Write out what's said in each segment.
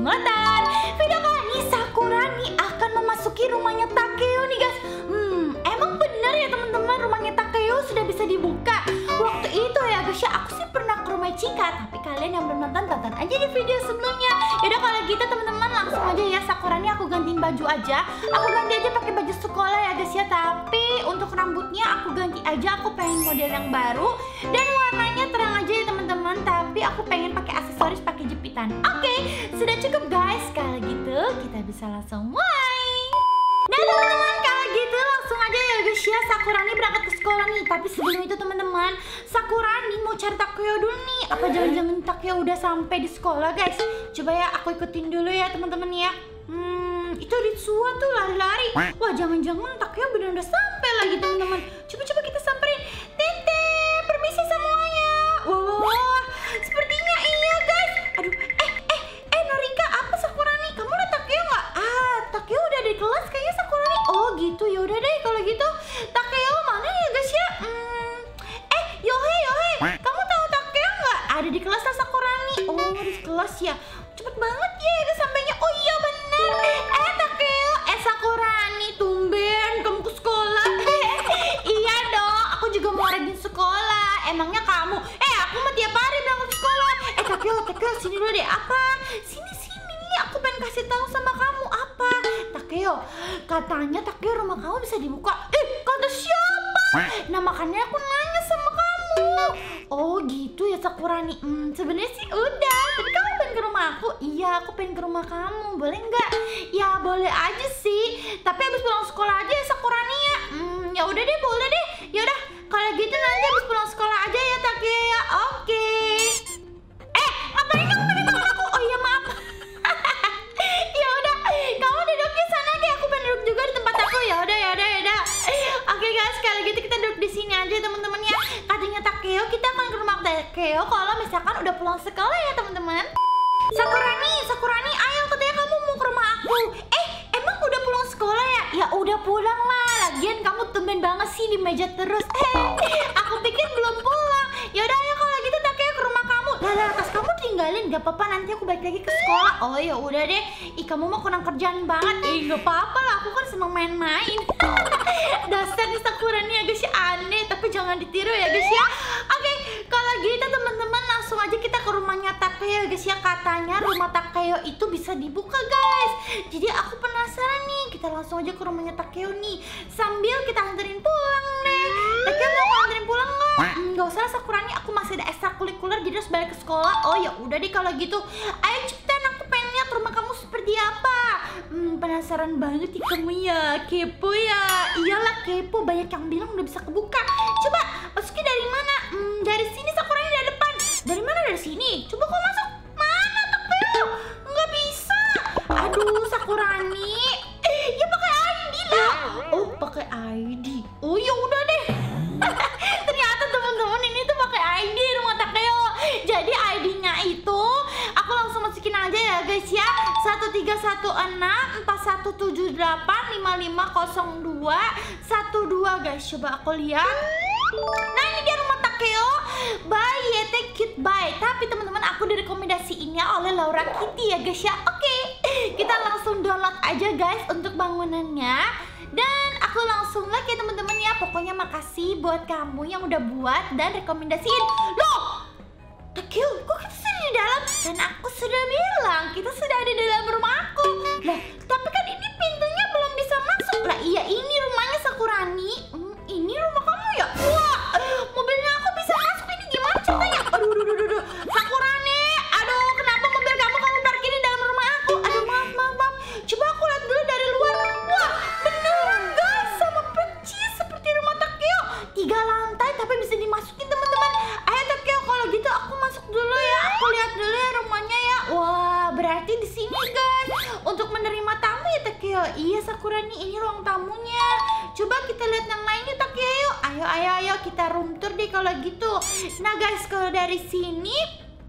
peringatan. Video kali ini Sakura nih akan memasuki rumahnya Takeo nih guys. Emang bener ya teman-teman, rumahnya Takeo sudah bisa dibuka. Waktu itu ya guys ya, aku sih pernah ke rumah Chika, tapi kalian yang belum nonton, tonton aja di video sebelumnya. Yaudah kalau gitu teman-teman, langsung aja ya Sakura nih aku gantiin baju aja. Aku ganti aja pakai baju sekolah ya guys ya, tapi untuk rambutnya aku ganti aja, aku pengen model yang baru dan warnanya terang aja ya teman-teman, tapi aku pengen pakai aksesoris, pakai jepitan. Oke, sudah cukup guys. Kalau gitu kita bisa langsung mulai. Nah teman-teman, kalau gitu langsung aja ya guys ya, Sakura nih berangkat ke sekolah nih. Tapi sebelum itu teman-teman, Sakura nih mau cari Takeo dulu nih. Apa jangan-jangan Takeo udah sampai di sekolah guys? Coba ya aku ikutin dulu ya teman-teman ya. Itu Ritsuwa tuh lari-lari. Wah, jangan-jangan Takeo benar udah sampai lagi teman-teman. Coba-coba kita samperin. Tete, permisi semuanya. Wah, sepertinya iya guys. Aduh, Norika, apa Sakura nih? Kamu udah Takeo nggak? Takeo udah di kelas kayaknya Sakura nih. Oh gitu, ya udah deh kalau gitu. Takeo mana ya guys ya? Yohei, kamu tahu Takeo nggak? Ada di kelas Sakura nih. Oh, di kelas ya. Cepet banget ya guys sampainya. Oh iya bener. Takeo, Sakura nih, tumben kamu ke sekolah. Iya dong, aku juga mau rajin sekolah. Emangnya kamu? Aku mah tiap hari berangkat ke sekolah. Takeo, sini dulu deh. Apa? Sini, aku pengen kasih tahu sama kamu. Apa? Takeo, katanya Takeo rumah kamu bisa dibuka. Kata siapa? Nah makanya aku nanya sama kamu. Oh gitu ya Sakura nih. Sebenarnya sih udah, tapi kamu pengen ke rumah aku? Iya, aku pengen ke rumah kamu. Boleh nggak? Ya boleh aja sih. Tapi habis pulang sekolah aja ya Sakura nih ya. Ya udah deh, boleh deh. Ya udah, kalau gitu nanti habis pulang sekolah aja ya Takeo ya. Oke. Ngapain kamu pakai tangan aku? Oh iya maaf. Ya udah, kamu duduknya sana kayak aku pengen duduk juga di tempat aku. Ya udah. Oke guys, kalau gitu kita duduk di sini aja teman-teman ya. Katanya Takeo kita akan ke rumah Takeo kalau misalkan udah pulang sekolah ya teman-teman. Sakura nih, ayo katanya kamu mau ke rumah aku. Emang udah pulang sekolah ya? Ya udah pulang lah. Lagian kamu tumben banget sih di meja terus. Aku pikir belum pulang. Ya udah ayo kalau gitu Takeo ke rumah kamu. Lah, tas kamu tinggalin, gak apa-apa, nanti aku balik lagi ke sekolah. Oh ya udah deh. Kamu mau kurang kerjaan banget. Gak apa-apa lah, aku kan seneng main-main. Dasar nih Sakura nih ya guys ya, aneh, tapi jangan ditiru ya guys ya. Oke, kalau gitu teman-teman langsung aja kita ke rumahnya Takeo ya guys ya. Katanya rumah Takeo itu bisa dibuka guys. Jadi aku penasaran nih, kita langsung aja ke rumahnya Takeo nih. Sambil kita anterin pulang deh. Takeo mau anterin pulang nggak? Gak usah Sakura nih, aku masih ada ekstrakurikuler jadi harus balik ke sekolah. Oh ya udah deh kalau gitu. Ayo cepetan, aku pengen lihat rumah kamu seperti apa. Penasaran banget nih kamu ya, kepo ya. Iyalah kepo, banyak yang bilang udah bisa kebuka. Coba masuknya dari mana? Dari sini Sakura ini dari depan. Dari mana? Dari sini. Coba kau masuk. Mana Takeo? Nggak bisa. Aduh Sakura nih. Ya pakai ID lah. Oh pakai ID. Oh ya udah deh. Ternyata teman-teman ini tuh pakai ID rumah Takeo. Jadi ID-nya itu aku langsung masukin aja ya guys ya. 13164178550212 guys. Coba aku lihat. Nah ini dia rumah Takeo by Yete Cute By. Tapi teman-teman aku direkomendasiinnya oleh Laura Kitty ya guys ya. Oke, kita langsung download aja guys untuk bangunannya. Dan aku langsung like ya teman-teman ya. Pokoknya makasih buat kamu yang udah buat dan rekomendasiin. Loh, Takeo, kok kita sudah di dalam? Dan aku sudah bilang kita sudah ada di dalam rumah aku. Loh, tapi kan ini pintunya belum bisa masuk. Lah iya, ini rumahnya Sakurani. Ini rumah kamu ya? Wah, mobilnya aku bisa masuk. Ini gimana ceritanya? Aduh. Sakurani, aduh kenapa mobil kamu parkir di dalam rumah aku? Aduh maaf. Coba aku lihat dulu dari luar. Wah, beneran guys, sama percis seperti rumah Takeo. 3 lantai tapi bisa dimasukin teman-teman. Ayo Takeo, kalau gitu aku masuk dulu ya. Aku lihat dulu ya rumahnya ya. Wah, berarti di sini guys untuk menerima tamu ya Takeo. Iya Sakurani, ini ruang tamunya. Coba kita lihat yang lainnya Takeo. Ayo kita room tour deh kalau gitu. Nah guys, kalau dari sini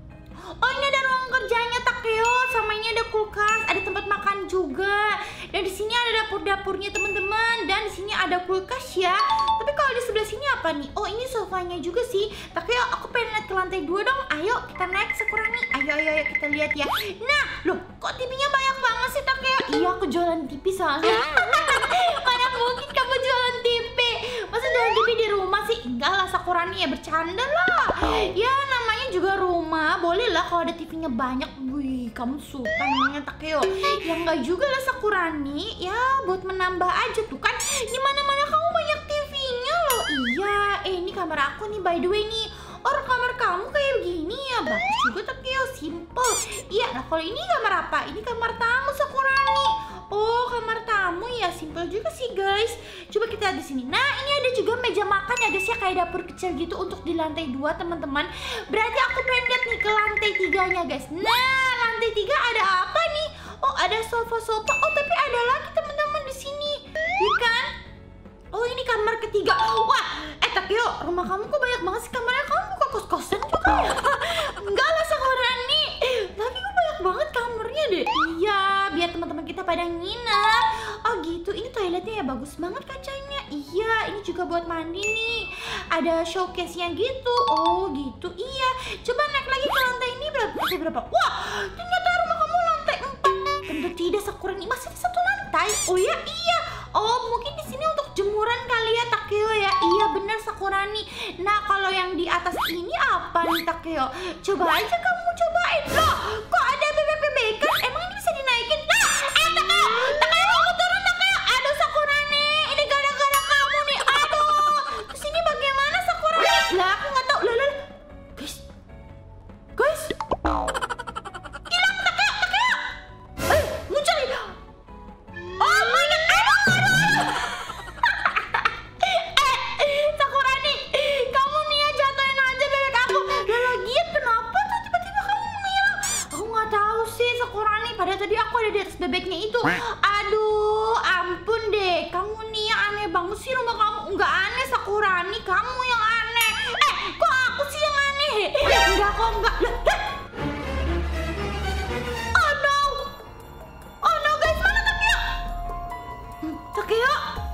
Oh, ini ada ruang kerjanya Takeo, sama ini ada kulkas, ada tempat makan juga. Dan di sini ada dapur-dapurnya teman-teman, dan di sini ada kulkas ya. Tapi kalau di sebelah sini apa nih? Oh, ini sofanya juga sih. Takeo, aku pengen lihat ke lantai 2 dong. Ayo kita naik Sakurani. Ayo kita lihat ya. Nah, loh, kok TV-nya banyak banget sih Takeo? Iya, aku jualan TV soalnya. Mana mungkin kamu jualan TV? Masa jualan TV di rumah sih? Enggak lah Sakurani, ya bercanda lah. Ya namanya juga rumah, boleh lah kalau ada TV-nya banyak. Wih, kamu sultan namanya Takeo. Ya enggak juga lah Sakurani, ya buat menambah aja tuh kan. Di mana-mana kamu banyak TV-nya loh. Iya, ini kamar aku nih by the way nih. Orang kamar kamu kayak begini ya, bagus juga Takeo, simple. Iya, nah kalau ini kamar apa? Ini kamar tamu Sakurani. Oh, kamar tamu ya, simple juga sih guys. Coba kita lihat di sini. Nah, ini ada juga meja makan ya guys ya, kayak dapur kecil gitu untuk di lantai 2 teman-teman. Berarti aku pengen lihat nih ke lantai 3-nya guys. Nah, lantai 3 ada apa nih? Oh, ada sofa-sofa. Oh, tapi ada lagi teman-teman di sini. Iya kan? Oh, ini kamar ketiga. Wah, Takeo, rumah kamu kok banyak banget sih kamarnya? Kamu buka kos-kosan juga ya? Enggak lah Sakurani, tapi kok banyak banget kamarnya deh. Iya, biar teman-teman kita pada nginep. Oh gitu, ini toiletnya ya bagus banget kacanya. Iya, ini juga buat mandi nih. Ada showcase-nya gitu. Oh gitu, iya. Coba naik lagi ke lantai ini berapa? Wah, ternyata rumah kamu lantai 4. Tentu tidak Sakurani, masih di satu lantai. Oh ya, iya. Oh, mungkin di sini untuk jemuran kali ya Takeo ya. Iya bener Sakurani. Nah, kalau yang di atas ini apa nih Takeo? Coba aja kamu cobain. Loh, kok ada bebek-bebekan? Emang ini bisa dinaikin? Nah, Takeo, kamu turun Takeo. Aduh Sakurani, ini gara-gara kamu nih. Aduh, terus ini bagaimana Sakurani? Lah, aku nggak tahu. Lah, guys. Hilang Takeo. Muncul. Oh my god, aduh. Sakurani, kamu nih ya jatuhin aja bebek aku. Lah lagian kenapa tuh tiba-tiba kamu menghilang? Aku nggak tahu sih Sakurani, padahal tadi aku ada di atas bebeknya itu. Aduh, ampun deh, kamu nih ya aneh banget sih rumah kamu. Nggak aneh Sakurani, kamu yang aneh. Kok aku sih yang aneh? Enggak kok, enggak. Lah. Oh no guys, mana Takeo? Takeo?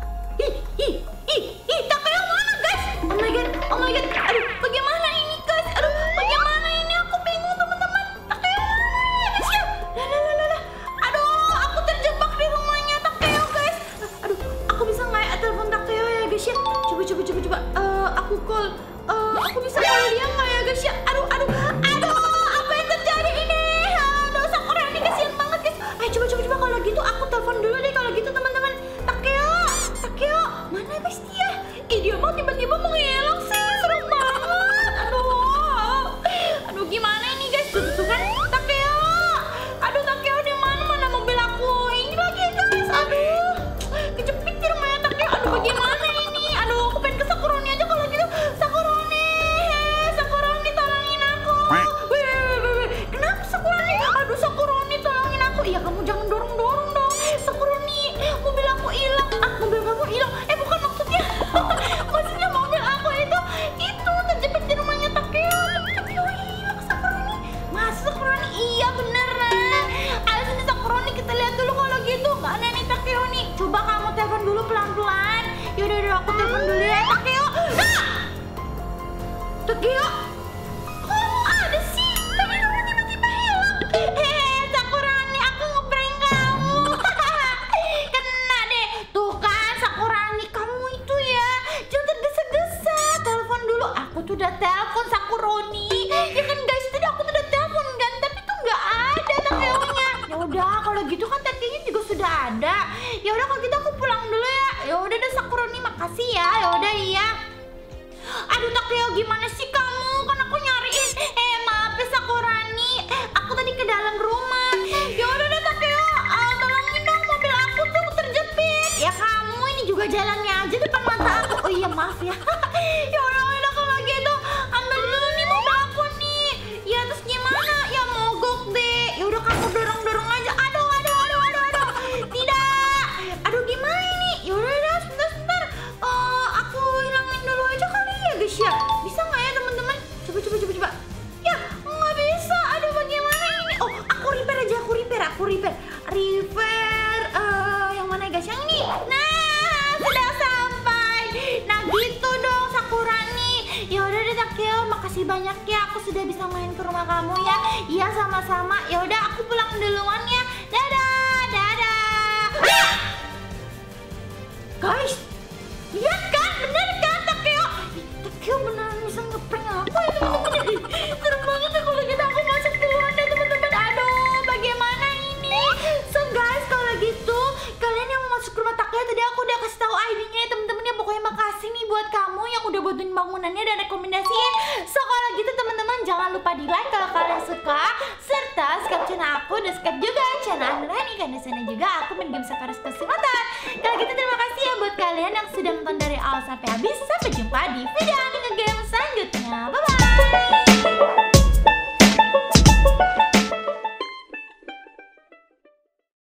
Takeo mana guys? Oh my god, aduh bagaimana ini guys? Aduh bagaimana ini, aku bingung teman-teman. Takeo mana ya guys ya? Lah. Aduh, aku terjebak di rumahnya Takeo guys. Aduh, aku bisa nggak ya telepon Takeo ya guys ya? Coba. Aku call. Aku bisa call dia nggak ya guys ya? Aduh, apa yang terjadi ini? Aduh, Sakurani kasihan banget guys. Ayo coba kalau gitu aku telepon dulu deh kalau gitu teman-teman. Takeo, mana guys dia? Dia mau tiba-tiba menghilang sih, serem banget. Aduh gimana ini guys? Tuh kan Takeo. Aduh Takeo di mana mobil aku ini lagi guys. Aduh, kejepit di rumahnya Takeo. Aduh bagaimana ini? Aduh, aku pengen ke Sakurani aja kalau gitu. Sakurani tolongin aku. Wih. Kenapa Sakurani? Aduh Sakurani tolongin aku. Iya kamu jangan dorong-dorong dong. Sakurani, mobil aku hilang. Mobil kamu hilang. Bukan maksudnya. Maksudnya mobil aku itu terjepit di rumahnya Takeo. Tapi hilang Sakurani. Masa Sakurani? Iya beneran. Ayo sini Sakurani, kita lihat dulu kalau gitu. Mana nih Takeo nih? Coba kamu telepon dulu pelan-pelan. Yaudah aku telepon dulu ya Takeo. Takeo, kok ada sih? Tadi kamu tiba-tiba hilang. Sakurani, aku ngeprank kamu. Kena deh. Tuh kan Sakurani, kamu itu ya jangan tergesa-gesa. Telepon dulu. Aku tuh udah telepon Sakurani. Ya kan guys, tadi aku tuh udah telepon kan, tapi tuh nggak ada Takeo-nya. Ya udah, kalau gitu kan Takeo-nya juga sudah ada. Ya udah kalau gitu aku pulang dulu ya. Ya udah deh Sakurani, makasih ya. Ya udah iya. Aduh Takeo, gimana sih kamu? Kan aku nyariin. Maaf ya Sakurani, aku tadi ke dalam rumah. Ya udah deh Takeo, tolongin dong, mobil aku tuh terjepit. Ya kamu ini juga jalannya aja depan mata aku. Oh iya maaf ya. Ya udah kalau gitu ambil dulu nih mobil aku nih. Ya terus gimana? Ya mogok deh. Ya udah kamu dorong aja. Aduh. Tidak. Aduh gimana ini? Ya udah sebentar. Aku hilangin dulu aja kali ya guys ya. Bisa nggak ya teman-teman? Coba. Ya nggak bisa. Aduh Takeo, makasih banyak ya aku sudah bisa main ke rumah kamu ya. Iya sama-sama. Ya udah aku pulang duluan ya. Dadah, dadah. Guys, lihat kan, bener kan Takeo? Takeo beneran bisa ngeprank aku ya teman-teman. Serem banget ya kalau gitu aku masuk duluan deh teman-teman. Aduh, bagaimana ini? So guys, kalau gitu kalian yang mau masuk ke rumah Takeo tadi aku udah kasih tahu ID-nya ya teman-teman ya. Pokoknya makasih nih buat kamu yang udah bantuin bangunannya dan rekomendasiin. So kalau gitu teman-teman jangan lupa di like kalau kalian suka, serta subscribe channel aku dan subscribe juga channel Nurani karena di sana juga aku main game Safari Kesempatan. Kalau gitu terima kasih ya buat kalian yang sudah nonton dari awal sampai habis.